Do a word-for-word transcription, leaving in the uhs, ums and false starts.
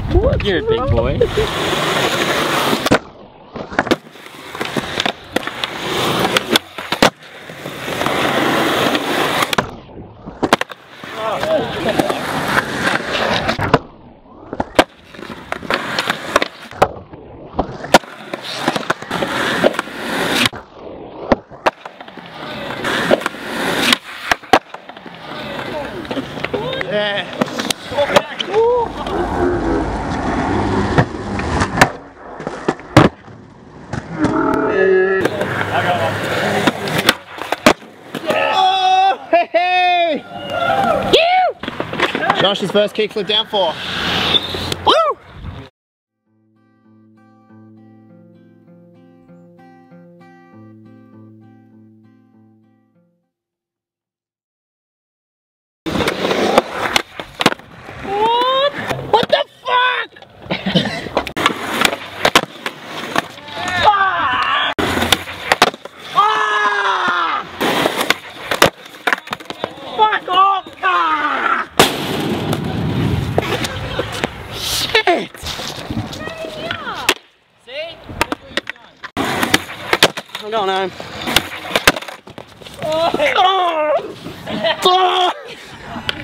You're a big boy. Yeah. Oh, hey, hey. Josh's first kickflip down four. Woo! What the fuck? Ah! Ah! Fuck off! Ah! Shit! See? I'm going home. Oh! Oh!